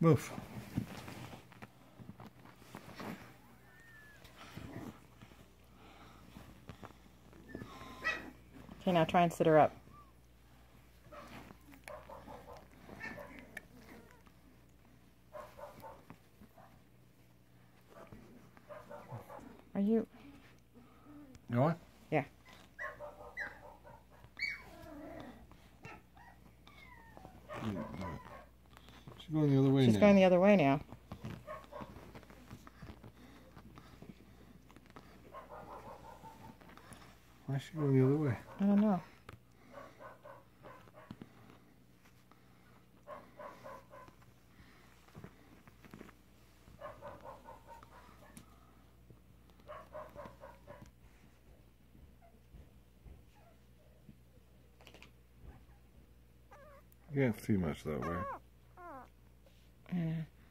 Move. Okay, now try and sit her up. Are you? You want? Yeah. She's going the other way now. She's going the other way now. Why is she going the other way? I don't know. You can't see much that way. Yeah.